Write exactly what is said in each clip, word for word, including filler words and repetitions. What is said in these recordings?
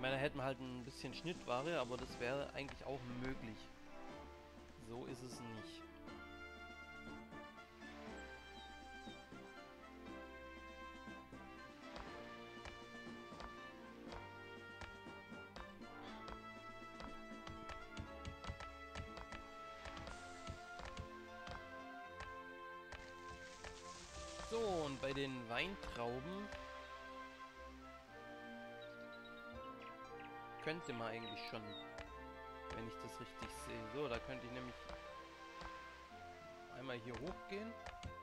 meine, da hätten wir halt ein bisschen Schnittware, aber das wäre eigentlich auch möglich. So ist es nicht. So, und bei den Weintrauben könnte man eigentlich schon, wenn ich das richtig sehe. So, da könnte ich nämlich einmal hier hochgehen.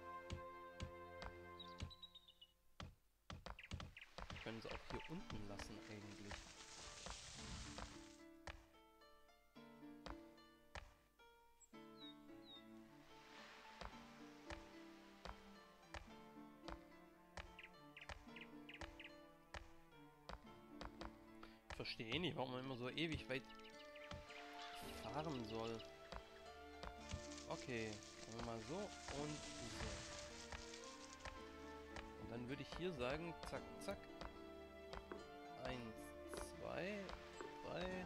Wir können es auch hier unten lassen eigentlich. Ich verstehe nicht, warum man immer so ewig weit fahren soll. Okay, machen wir mal so und so. Und dann würde ich hier sagen, zack, zack. Eins, zwei, drei.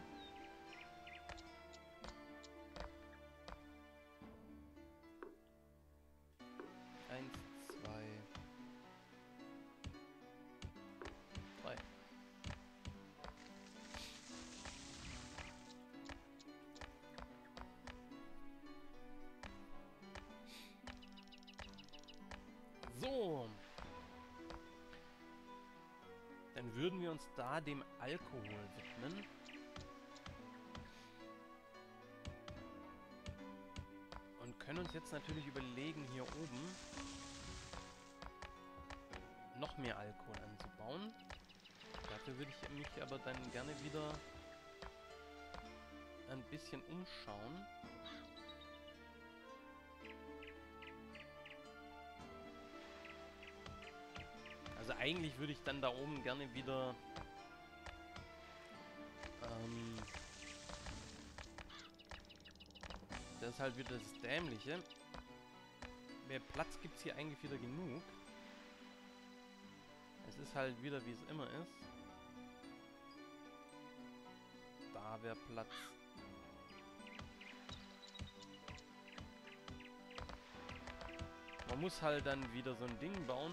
Eins, zwei, drei. So. Dann würden wir uns da dem Alkohol widmen. Und können uns jetzt natürlich überlegen, hier oben noch mehr Alkohol anzubauen. Dafür würde ich mich aber dann gerne wieder ein bisschen umschauen. Also eigentlich würde ich dann da oben gerne wieder ähm, das ist halt wieder das Dämliche. Mehr Platz gibt es hier eigentlich wieder genug. Es ist halt wieder, wie es immer ist. Da wäre Platz. Man muss halt dann wieder so ein Ding bauen.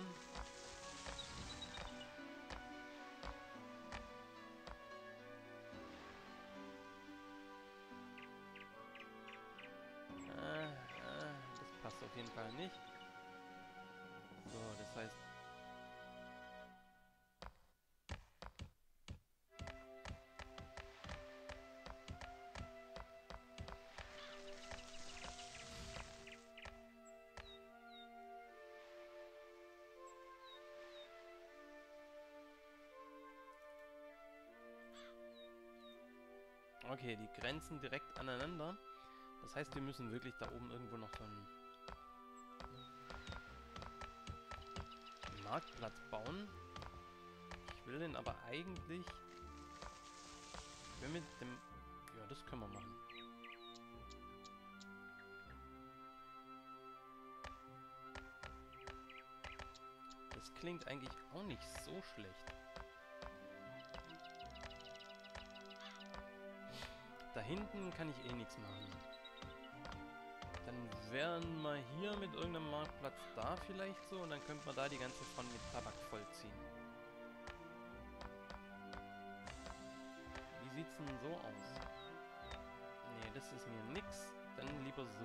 Äh, äh, das passt auf jeden Fall nicht. So, das heißt... Okay, die grenzen direkt aneinander. Das heißt, wir müssen wirklich da oben irgendwo noch so einen Marktplatz bauen. Ich will den aber eigentlich... Ich will mit dem... Ja, das können wir machen. Das klingt eigentlich auch nicht so schlecht. Da hinten kann ich eh nichts machen. Dann wären wir hier mit irgendeinem Marktplatz da vielleicht so und dann könnte man da die ganze Front mit Tabak vollziehen. Wie sieht's denn so aus? Nee, das ist mir nix. Dann lieber so.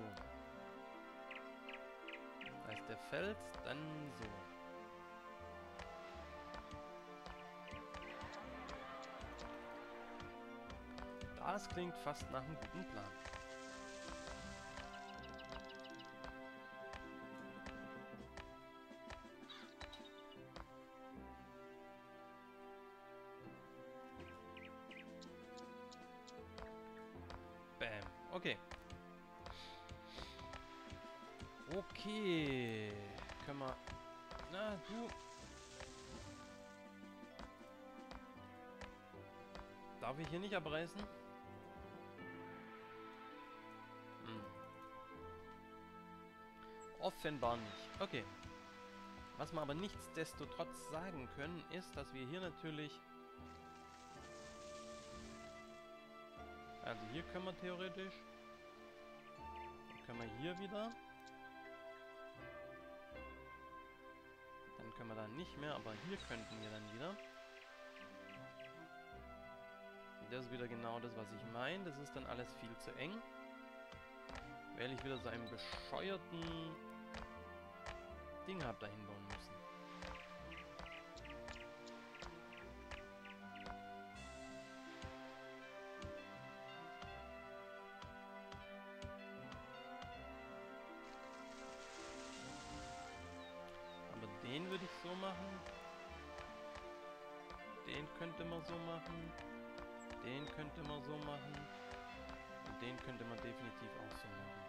Da ist der Feld, dann so. Das klingt fast nach einem guten Plan. Bam. Okay. Okay. Können wir... Na, du... Darf ich hier nicht abreißen? Hm. Offenbar nicht. Okay. Was wir aber nichtsdestotrotz sagen können, ist, dass wir hier natürlich Also hier können wir theoretisch. Dann können wir hier wieder. Dann können wir da nicht mehr, aber hier könnten wir dann wieder. Und das ist wieder genau das, was ich meine. Das ist dann alles viel zu eng. Weil ich wieder so einen bescheuerten Ding habe dahin bauen müssen. Aber den würde ich so machen. Den könnte man so machen. Den könnte man so machen. Und den könnte man definitiv auch so machen.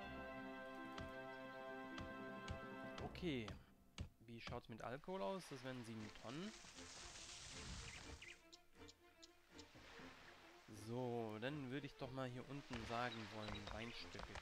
Okay. Wie schaut es mit Alkohol aus? Das wären sieben Tonnen. So, dann würde ich doch mal hier unten sagen wollen, Weinstücke.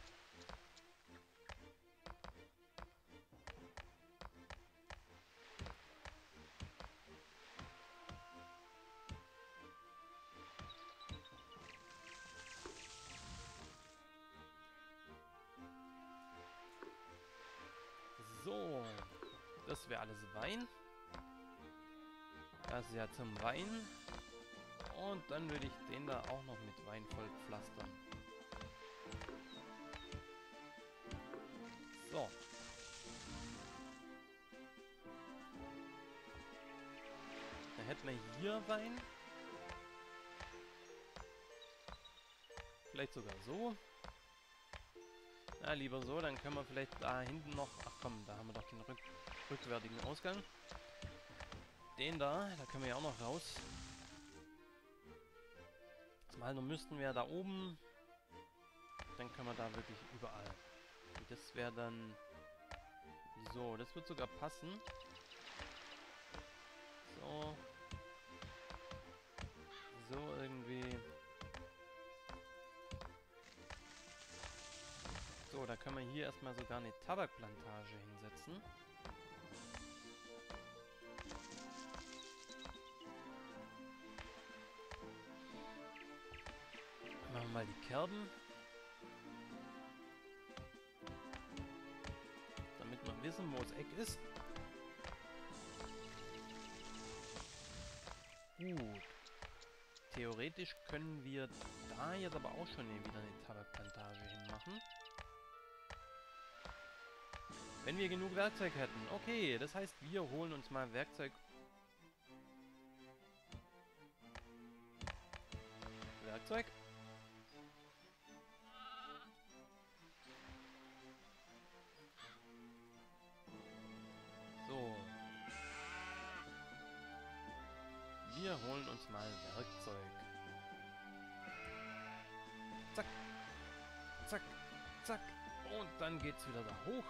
So, das wäre alles Wein. Das ist ja zum Wein. Und dann würde ich den da auch noch mit Wein voll pflastern. So. Dann hätten wir hier Wein. Vielleicht sogar so. Na, lieber so, dann können wir vielleicht da hinten noch... Ach komm, da haben wir doch den rück rückwärtigen Ausgang. Den da, da können wir ja auch noch raus. Zumal nur müssten wir da oben... Dann können wir da wirklich überall. Und das wäre dann... So, das wird sogar passen. So. So irgendwie... So, da können wir hier erstmal sogar eine Tabakplantage hinsetzen. Machen wir mal die Kerben. Damit wir wissen, wo das Eck ist. Gut. Theoretisch können wir da jetzt aber auch schon wieder eine Tabakplantage hinmachen. Wenn wir genug Werkzeug hätten. Okay, das heißt, wir holen uns mal Werkzeug. Werkzeug. So. Wir holen uns mal Werkzeug. Zack. Zack. Zack. Und dann geht's wieder da hoch.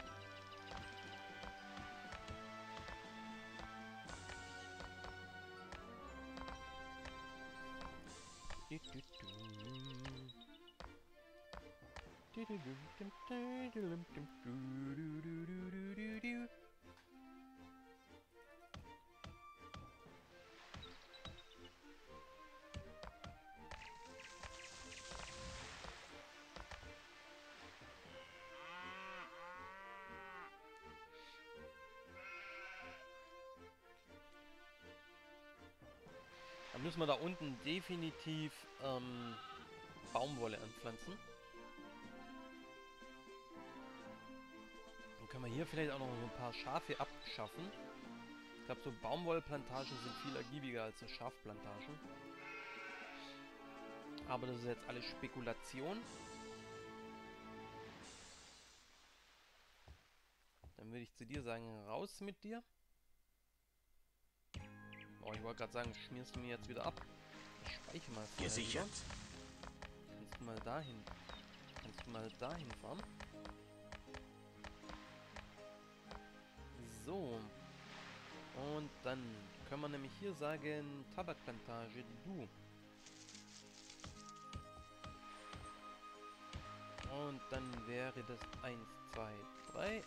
Dann müssen wir da unten definitiv ähm, Baumwolle anpflanzen. Dann können wir hier vielleicht auch noch so ein paar Schafe abschaffen. Ich glaube, so Baumwollplantagen sind viel ergiebiger als so Schafplantagen. Aber das ist jetzt alles Spekulation. Dann würde ich zu dir sagen, raus mit dir. Oh, ich wollte gerade sagen, schmierst du mir jetzt wieder ab. Ich speichere mal. Gesichert? Kannst du mal dahin. Kannst du mal dahin fahren? So. Und dann können wir nämlich hier sagen, Tabakplantage, du. Und dann wäre das eins, zwei, drei.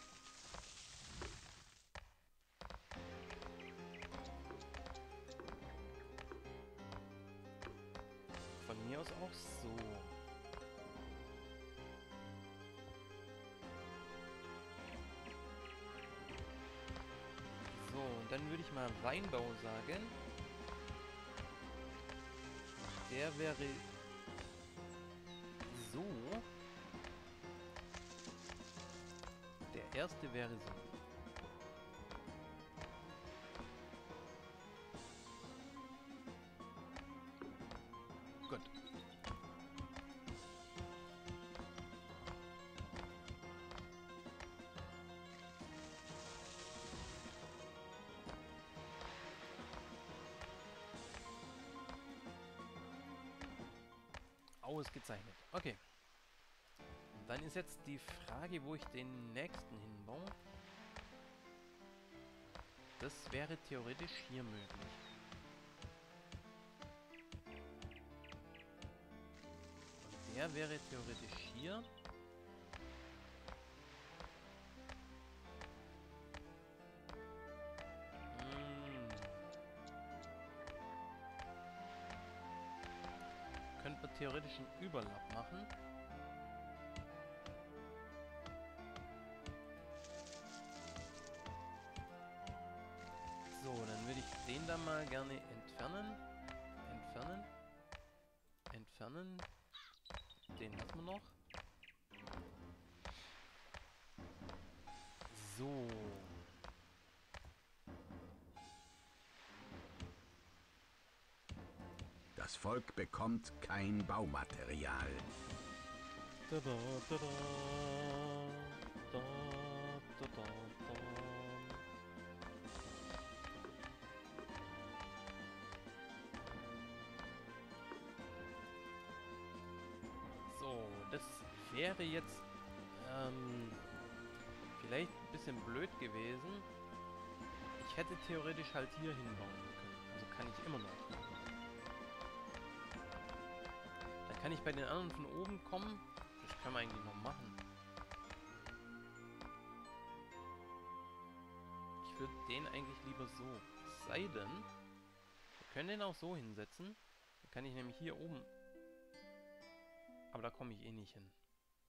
Von mir aus auch so. So, und dann würde ich mal Weinbau sagen. Der wäre so. Der erste wäre so. Gut. Ausgezeichnet. Okay. Und dann ist jetzt die Frage, wo ich den nächsten hinbaue. Das wäre theoretisch hier möglich. Und der wäre theoretisch hier. Könnte man theoretisch einen Überlapp machen. So, dann würde ich den da mal gerne entfernen. Entfernen. Entfernen. Den lassen wir noch. So. Das Volk bekommt kein Baumaterial. Da, da, da, da. Da, da, da, da. So, das wäre jetzt ähm, vielleicht ein bisschen blöd gewesen. Ich hätte theoretisch halt hier hinbauen können. Also kann ich immer noch. Dann kann ich bei den anderen von oben kommen. Das kann man eigentlich noch machen. Ich würde den eigentlich lieber so. Es sei denn, wir können den auch so hinsetzen. Dann kann ich nämlich hier oben. Aber da komme ich eh nicht hin.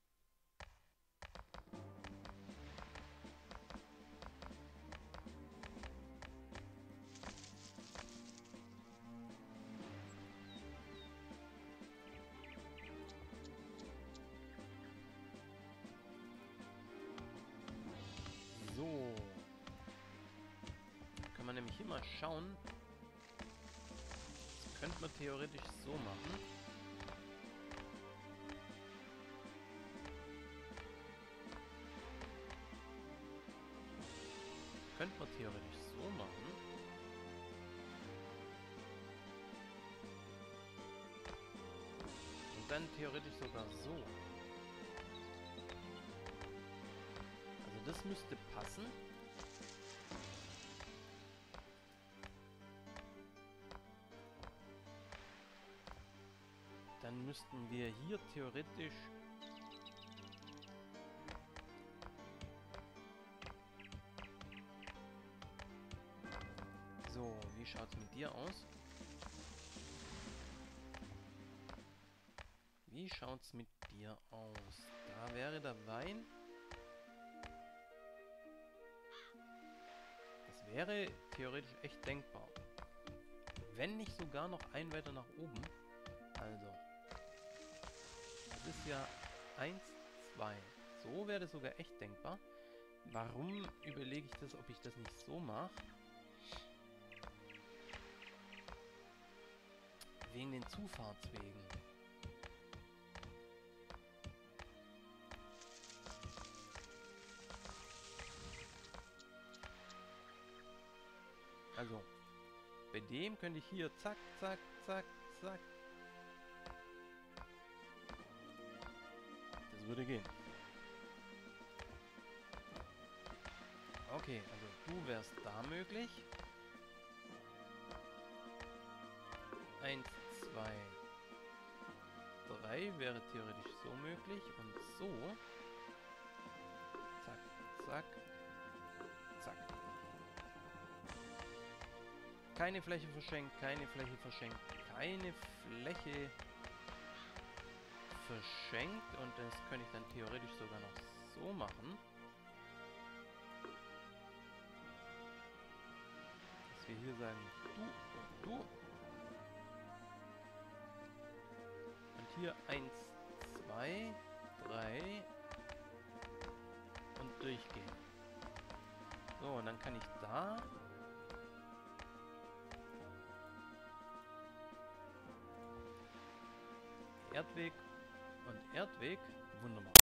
So. Kann man nämlich hier mal schauen. Das könnte man theoretisch so machen. Könnte man theoretisch so machen. Und dann theoretisch sogar so. Also das müsste passen. Dann müssten wir hier theoretisch... So, wie schaut's mit dir aus? Wie schaut's mit dir aus? Da wäre der Wein. Das wäre theoretisch echt denkbar. Wenn nicht sogar noch ein weiter nach oben. Also. Das ist ja eins, zwei. So wäre das sogar echt denkbar. Warum überlege ich das, ob ich das nicht so mache? Wegen den Zufahrtswegen. Also, bei dem könnte ich hier zack, zack, zack, zack. Das würde gehen. Okay, also du wärst da möglich. Eins, zwei, drei wäre theoretisch so möglich. Und so. Zack, zack, zack. Keine Fläche verschenkt, keine Fläche verschenkt, keine Fläche verschenkt und das könnte ich dann theoretisch sogar noch so machen. Dass wir hier sagen, du und du. Und hier eins, zwei, drei und durchgehen. So, und dann kann ich da Erdweg und Erdweg. Wunderbar.